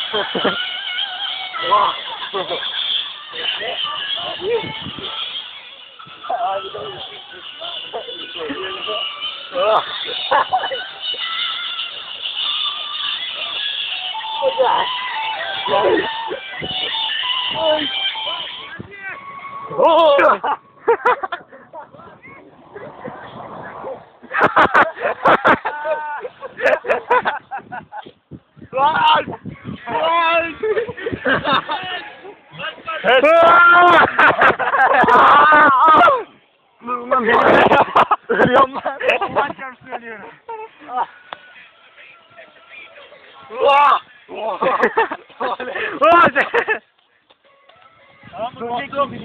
Vah. Ölüyorum lan. Allah çarpsın ölüyorum. Vah! Vah! Tamam mı?